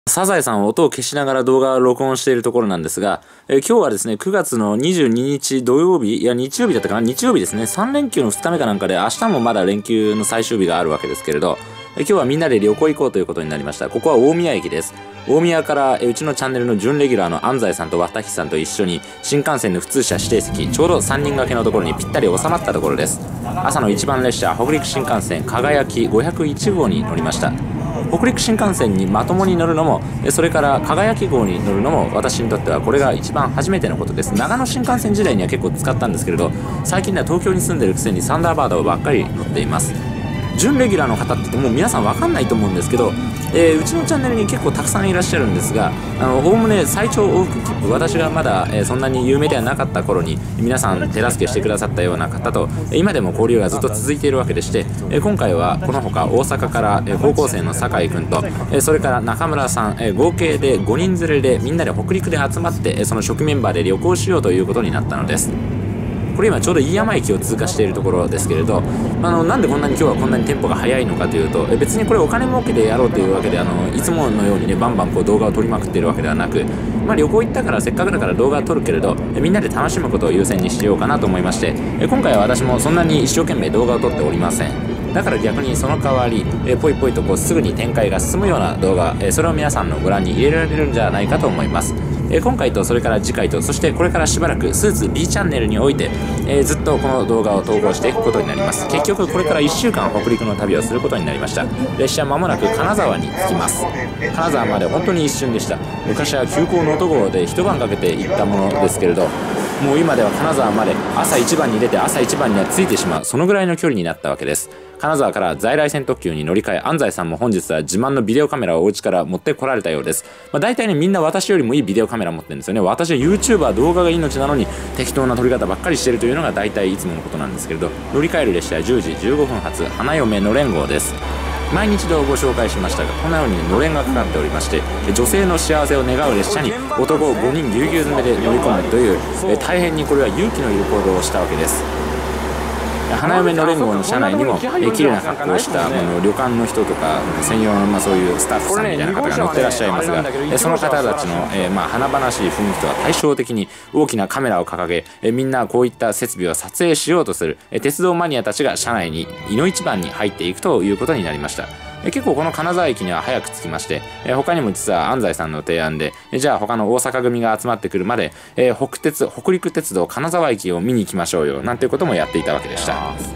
サザエさんは音を消しながら動画を録音しているところなんですが、今日はですね、9月の22日土曜日、いや日曜日だったかな、日曜日ですね、3連休の2日目かなんかで、明日もまだ連休の最終日があるわけですけれど、今日はみんなで旅行行こうということになりました。ここは大宮駅です。大宮からうちのチャンネルの準レギュラーの安西さんと綿木さんと一緒に新幹線の普通車指定席、ちょうど3人掛けのところにぴったり収まったところです。朝の一番列車、北陸新幹線輝き501号に乗りました。北陸新幹線にまともに乗るのも、それから輝き号に乗るのも私にとってはこれが一番初めてのことです。長野新幹線時代には結構使ったんですけれど、最近では東京に住んでるくせにサンダーバードばっかり乗っています。準レギュラーの方ってもう皆さん分かんないと思うんですけど、うちのチャンネルに結構たくさんいらっしゃるんですが、おおむね最長往復切符、私がまだ、そんなに有名ではなかった頃に皆さん手助けしてくださったような方と、今でも交流がずっと続いているわけでして、今回はこのほか大阪から高校生の酒井君と、それから中村さん、合計で5人連れでみんなで北陸で集まって、その初期メンバーで旅行しようということになったのです。これ今ちょうど飯山駅を通過しているところですけれど、なんでこんなに今日はこんなにテンポが速いのかというと、別にこれお金儲けでやろうというわけで、いつものようにねバンバンこう動画を撮りまくっているわけではなく、旅行行ったからせっかくだから動画を撮るけれど、みんなで楽しむことを優先にしようかなと思いまして、今回は私もそんなに一生懸命動画を撮っておりません。だから逆にその代わり、ポイポイとこうすぐに展開が進むような動画、それを皆さんのご覧に入れられるんじゃないかと思います。今回とそれから次回と、そしてこれからしばらくスーツ B チャンネルにおいて、ずっとこの動画を投稿していくことになります。結局これから1週間北陸の旅をすることになりました。列車まもなく金沢に着きます。金沢まで本当に一瞬でした。昔は急行の音号で一晩かけて行ったものですけれど、もう今では金沢まで朝一番に出て朝一番には着いてしまう、そのぐらいの距離になったわけです。金沢から在来線特急に乗り換え、安西さんも本日は自慢のビデオカメラをお家から持ってこられたようです。大体ね、みんな私よりもいいビデオカメラ持ってるんですよね。私は YouTuber 動画が命なのに適当な撮り方ばっかりしてるというのが大体いつものことなんですけれど、乗り換える列車は10時15分発花嫁のれん号です。毎日でご紹介しましたが、このように、のれんがかかっておりまして、女性の幸せを願う列車に男5人ぎゅうぎゅう詰めで乗り込むという、大変にこれは勇気のいる行動をしたわけです。花嫁のれん号の車内にも綺麗な格好をした旅館の人とか専用のそういうスタッフさんみたいな方が乗ってらっしゃいますが、その方たちの華々しい雰囲気とは対照的に大きなカメラを掲げ、みんなこういった設備を撮影しようとする鉄道マニアたちが車内にいの一番に入っていくということになりました。結構この金沢駅には早く着きまして、他にも実は安西さんの提案で、じゃあ他の大阪組が集まってくるまで、北陸鉄道金沢駅を見に行きましょうよなんていうこともやっていたわけでした。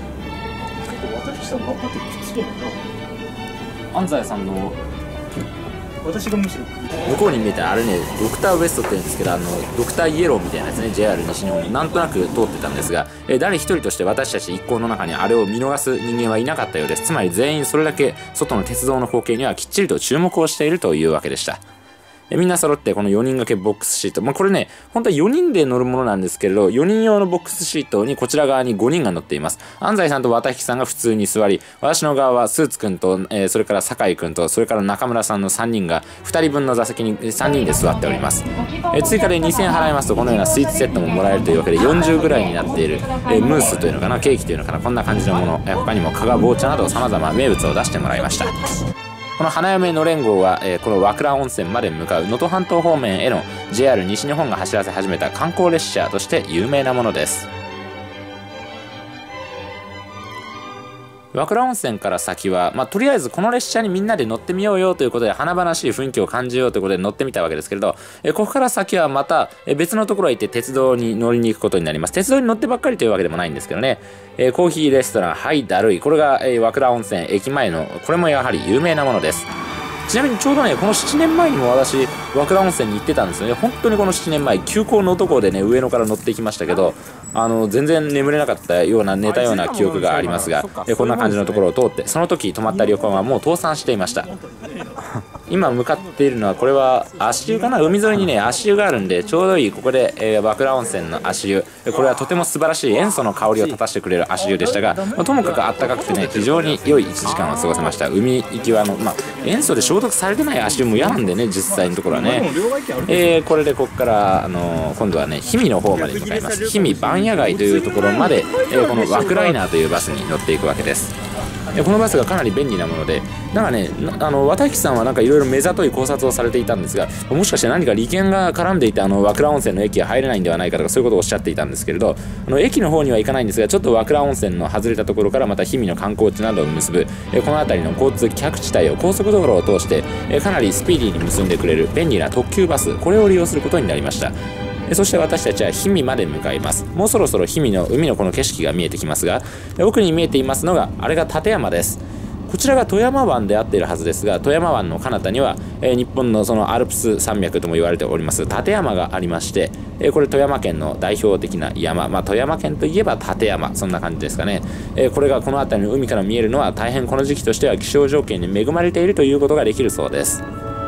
安西さんの私がむしろ向こうに見えたあれね、ドクターウエストって言うんですけど、ドクターイエローみたいなやつね、 JR 西日本のなんとなく通ってたんですが、誰一人として私たち一行の中にあれを見逃す人間はいなかったようです。つまり全員それだけ外の鉄道の光景にはきっちりと注目をしているというわけでした。みんな揃ってこの4人掛けボックスシート、これね本当は4人で乗るものなんですけれど、4人用のボックスシートにこちら側に5人が乗っています。安西さんと綿引さんが普通に座り、私の側はスーツくんと、それから酒井くんとそれから中村さんの3人が2人分の座席に3人で座っております。追加で2000円払いますとこのようなスイーツセットももらえるというわけで、40ぐらいになっている、ムースというのかな、ケーキというのかな、こんな感じのもの、他にも加賀棒茶など様々名物を出してもらいました。この花嫁のれん号は、この和倉温泉まで向かう能登半島方面への JR 西日本が走らせ始めた観光列車として有名なものです。和倉温泉から先は、とりあえずこの列車にみんなで乗ってみようよということで、華々しい雰囲気を感じようということで乗ってみたわけですけれど、ここから先はまた別のところへ行って鉄道に乗りに行くことになります。鉄道に乗ってばっかりというわけでもないんですけどね、コーヒーレストランはいだるい、これが和倉温泉駅前の、これもやはり有名なものです。ちなみにちょうどね、この7年前にも私和倉温泉に行ってたんですよね。本当にこの7年前、急行の男でね上野から乗ってきましたけど、全然眠れなかったような寝たような記憶がありますが、こんな感じのところを通って、その時泊まった旅館はもう倒産していました。今向かっているのは、これは足湯かな、海沿いにね足湯があるんでちょうどいい、ここで、和倉温泉の足湯、これはとても素晴らしい塩素の香りを立たせてくれる足湯でしたが、ともかくあったかくてね非常に良い1時間を過ごせました。海行きは塩素で消毒されてない足湯も嫌なんでね、実際のところはね。これでここから今度はね氷見の方まで向かいます。氷見番屋街というところまで、この和倉イナーというバスに乗っていくわけです。 このバスがかなり便利なもので、なんかね、綿引さんはなんかいろいろ目ざとい考察をされていたんですが、もしかして何か利権が絡んでいて和倉温泉の駅は入れないんではないかとか、そういうことをおっしゃっていたんですけれど、駅の方には行かないんですが、ちょっと和倉温泉の外れたところからまた氷見の観光地などを結ぶ、この辺りの交通規格地帯を高速道路を通して、かなりスピーディーに結んでくれる便利な特急バス、これを利用することになりました。そして私たちは氷見まで向かいます。もうそろそろ氷見の海のこの景色が見えてきますが、奥に見えていますのが、あれが立山です。こちらが富山湾であっているはずですが、富山湾の彼方には、日本のそのアルプス山脈とも言われております立山がありまして、これ富山県の代表的な山、富山県といえば立山、そんな感じですかね。これがこの辺りの海から見えるのは大変この時期としては気象条件に恵まれているということができるそうです。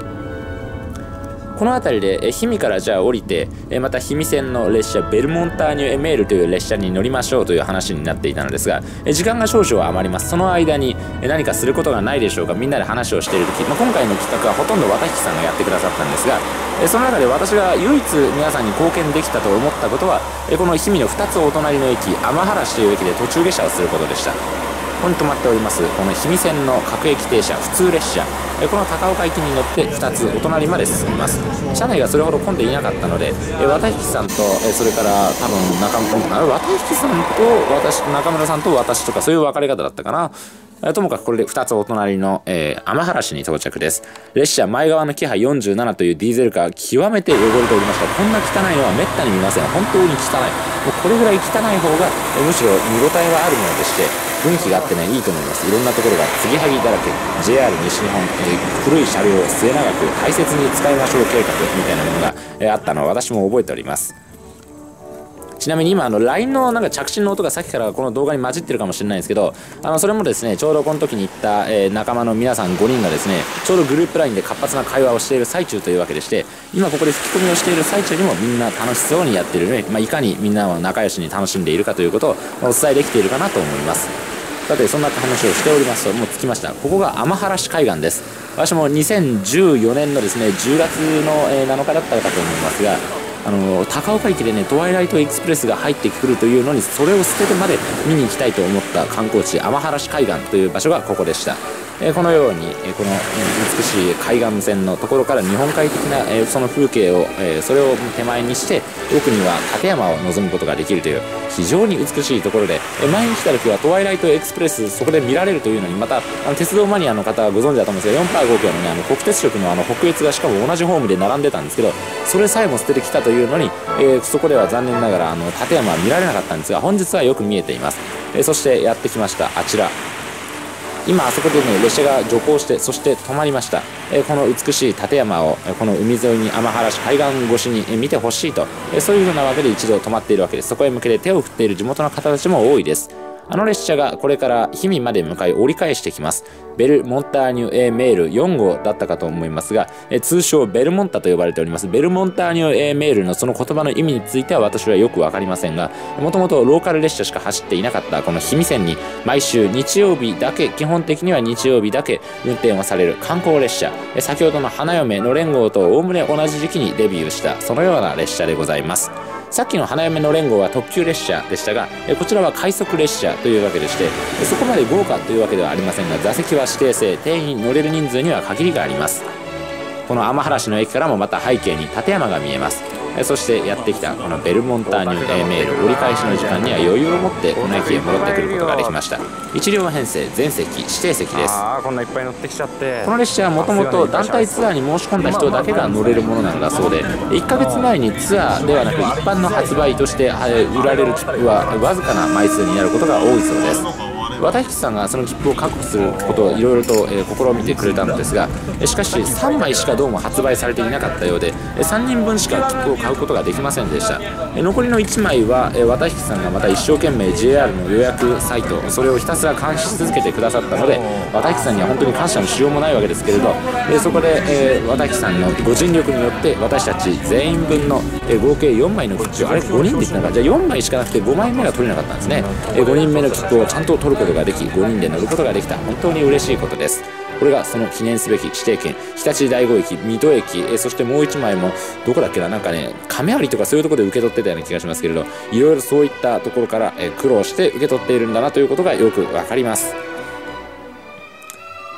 この辺りで氷見からじゃあ降りて、また氷見線の列車ベルモンターニュ・エメールという列車に乗りましょうという話になっていたのですが、時間が少々余ります。その間に何かすることがないでしょうか。みんなで話をしている時、今回の企画はほとんど綿引さんがやってくださったんですが、その中で私が唯一皆さんに貢献できたと思ったことは、この氷見の2つお隣の駅天原市という駅で途中下車をすることでした。ここに止まっておりますこの氷見線の各駅停車普通列車、この高岡駅に乗って2つお隣まで進みます。車内がそれほど混んでいなかったので、綿引さんとそれから多分綿引さんと私、中村さんと私とかそういう分かれ方だったかな。ともかくこれで2つお隣の、天原市に到着です。列車前側のキハ47というディーゼルカー、極めて汚れておりました。こんな汚いのはめったに見ません。本当に汚い。もうこれぐらい汚い方が、むしろ見応えはあるものでして、雰囲気があってね、いいと思います。いろんなところが継ぎはぎだらけ、JR 西日本、古い車両を末永く大切に使いましょう計画みたいなものが、あったのを私も覚えております。ちなみに今LINE のなんか着信の音がさっきからこの動画に混じってるかもしれないんですけど、それもですね、ちょうどこの時に行った、仲間の皆さん5人がですね、ちょうどグループ LINE で活発な会話をしている最中というわけでして、今ここで吹き込みをしている最中にもみんな楽しそうにやっているね、いかにみんなを仲良しに楽しんでいるかということをお伝えできているかなと思います。さてそんな話をしておりますと、もう着きました。ここが天原市海岸です。私も2014年のですね10月の7日だったかと思いますが、高岡駅でねトワイライトエクスプレスが入ってくるというのに、それを捨ててまで見に行きたいと思った観光地天原市海岸という場所がここでした。このように、この美しい海岸線のところから日本海的な、その風景を、それを手前にして奥には立山を望むことができるという非常に美しいところで、前に来た時はトワイライトエクスプレスそこで見られるというのに、また鉄道マニアの方はご存知だと思うんですが、4×5 キロのね国鉄色の北越がしかも同じホームで並んでたんですけど、それさえも捨ててきたというのに、そこでは残念ながら立山は見られなかったんですが、本日はよく見えています。そしてやってきましたあちら、今あそこでね列車が徐行して、そして止まりました。この美しい立山をこの海沿いに天原市海岸越しに見てほしいと、そういうふうなわけで一度止まっているわけです。そこへ向けて手を振っている地元の方たちも多いです。列車がこれから氷見まで向かい折り返してきます。ベルモンターニュ・エーメール4号だったかと思いますが、通称ベルモンタと呼ばれております。ベルモンターニュ・エーメールのその言葉の意味については私はよく分かりませんが、もともとローカル列車しか走っていなかったこの氷見線に毎週日曜日だけ、基本的には日曜日だけ運転をされる観光列車、先ほどの花嫁のれん号とおおむね同じ時期にデビューしたそのような列車でございます。さっきの花嫁の連合は特急列車でしたが、こちらは快速列車というわけでして、そこまで豪華というわけではありませんが、座席は指定制、定員乗れる人数には限りがあります。この天原市の駅からもまた背景に立山が見えます。そしてやってきたこのベルモンターニュ・エーメール、折り返しの時間には余裕を持ってこの駅へ戻ってくることができました。1両編成全席指定席です。 こんないっぱい乗ってきちゃって、この列車はもともと団体ツアーに申し込んだ人だけが乗れるものなのだそうで、1ヶ月前にツアーではなく一般の発売として売られる切符はわずかな枚数になることが多いそうです。綿引さんがその切符を確保することをいろいろと試みてくれたのですが、しかし3枚しかどうも発売されていなかったようで、3人分しか切符を買うことができませんでした。残りの1枚は綿引さんがまた一生懸命 JR の予約サイト、それをひたすら監視し続けてくださったので、綿引さんには本当に感謝のしようもないわけですけれど、そこで綿引さんのご尽力によって私たち全員分の合計4枚の切符、あれ5人で言ってなかった、じゃあ4枚しかなくて5枚目が取れなかったんですね。5人目の切符をちゃんと取ることができ、5人で乗ることができた、本当に嬉しいことです。これがその記念すべき指定券、日立第5駅、水戸駅、そしてもう1枚もどこだっけな、なんかね亀有とかそういうところで受け取ってたような気がしますけれど、いろいろそういったところから苦労して受け取っているんだなということがよくわかります。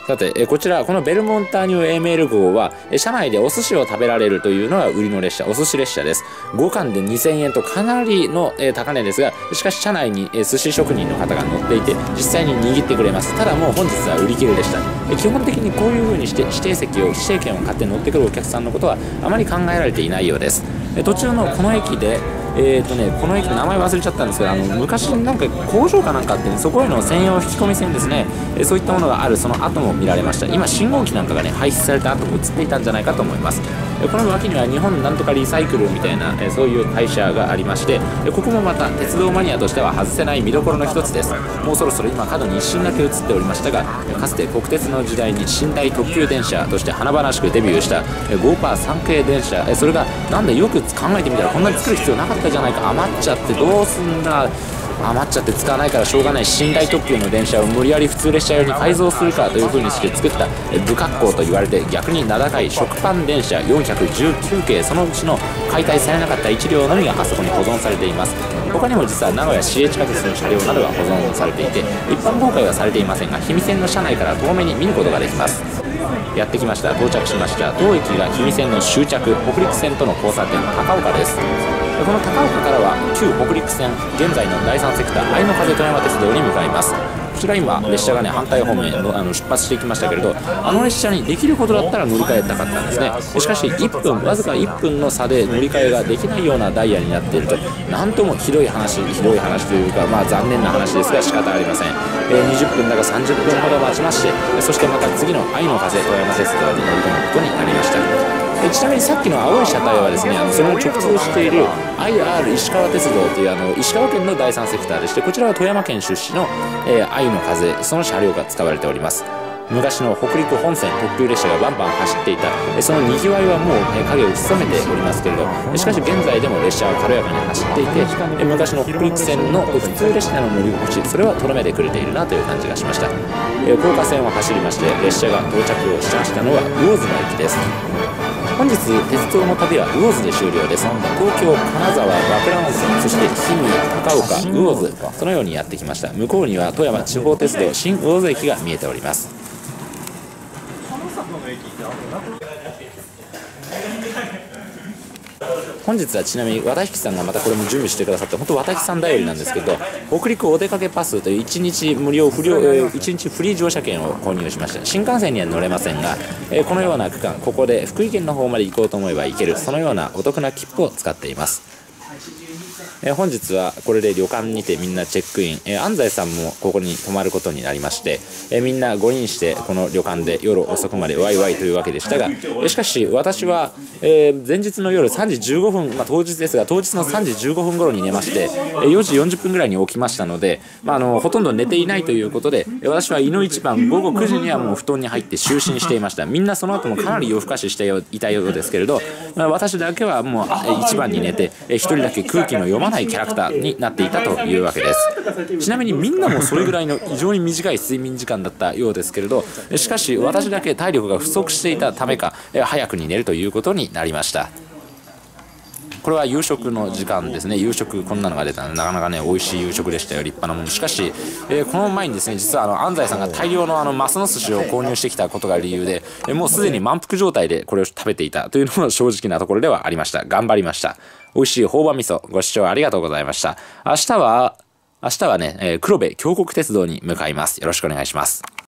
さて、こちら、このベルモンターニュエーメール号は、車内でお寿司を食べられるというのが売りの列車、お寿司列車です。5貫で2000円とかなりの高値ですが、しかし車内に寿司職人の方が乗っていて、実際に握ってくれます。ただもう本日は売り切れでした。基本的にこういう風にして指定券を買って乗ってくるお客さんのことはあまり考えられていないようです。途中のこの駅で、この駅の名前忘れちゃったんですけど、昔なんか工場かなんかあって、ね、そこへの専用引き込み線ですね、そういったものがあるその跡も見られました。今信号機なんかがね廃止された跡も映っていたんじゃないかと思います。この脇には日本なんとかリサイクルみたいな、そういう会社がありまして、ここもまた鉄道マニアとしては外せない見どころの一つです。もうそろそろ今角に一瞬だけ映っておりましたが、かつて国鉄の時代に寝台特急電車として華々しくデビューしたゴーパー3系電車、それがなんでよく考えてみたらこんなに作る必要なかったじゃないか、余っちゃってどうすんだ、余っちゃって使わないからしょうがない寝台特急の電車を無理やり普通列車用に改造するかという風にして作った不格好と言われて逆に名高い食パン電車419系、そのうちの解体されなかった1両のみがあそこに保存されています。他にも実は名古屋市営地下鉄の車両などが保存されていて、一般公開はされていませんが氷見線の車内から遠目に見ることができます。やってきました。到着しました。当駅が氷見線の終着、北陸線との交差点高岡です。この高岡からは旧北陸線、現在の第3セクター愛の風富山鉄道に向かいます。こちら今列車がね反対方面の出発していきましたけれど、列車にできることだったら乗り換えたかったんですね。しかしわずか1分の差で乗り換えができないようなダイヤになっていると、なんともひどい話というか、残念な話ですが仕方ありません。20分だか30分ほど待ちまして、そしてまた次の愛の風富山鉄道に乗り込むことになりました。ちなみにさっきの青い車体はですね、それに直通している IR 石川鉄道という石川県の第3セクターでして、こちらは富山県出身の、愛の風、その車両が使われております。昔の北陸本線特急列車がバンバン走っていた、そのにぎわいはもう影を潜めておりますけれど、しかし現在でも列車は軽やかに走っていて、昔の北陸線の普通列車の乗り心地、それはとどめてくれているなという感じがしました。高架線を走りまして列車が到着をしましたのは魚津の駅です。本日鉄道の旅は魚津で終了です。東京、金沢、和倉温泉、そして氷見、高岡、魚津、そのようにやってきました。向こうには富山地方鉄道新魚津駅が見えております。本日はちなみに綿引さんがまたこれも準備してくださって、本当綿引さん頼りなんですけど、北陸お出かけパスという1日フリー乗車券を購入しました。新幹線には乗れませんが、このような区間、ここで福井県の方まで行こうと思えば行ける、そのようなお得な切符を使っています。本日はこれで旅館にてみんなチェックイン、安西さんもここに泊まることになりまして、みんな5人してこの旅館で夜遅くまでワイワイというわけでしたが、しかし私は、前日の夜3時15分、当日ですが当日の3時15分頃に寝まして、4時40分ぐらいに起きましたので、ほとんど寝ていないということで、私は胃の一番午後9時にはもう布団に入って就寝していました。みんなその後もかなり夜更かししていたようですけれど、私だけはもう一番に寝て、一人だけ空気の読まないキャラクターになっていたというわけです。ちなみにみんなもそれぐらいの非常に短い睡眠時間だったようですけれど、しかし私だけ体力が不足していたためか早くに寝るということになりました。これは夕食の時間ですね。夕食こんなのが出たのでなかなかね美味しい夕食でしたよ。立派なもの。しかし、この前にですね実は安西さんが大量のマスの寿司を購入してきたことが理由で、もうすでに満腹状態でこれを食べていたというのも正直なところではありました。頑張りました。美味しい朴葉味噌ご視聴ありがとうございました。明日はね、黒部峡谷鉄道に向かいます。よろしくお願いします。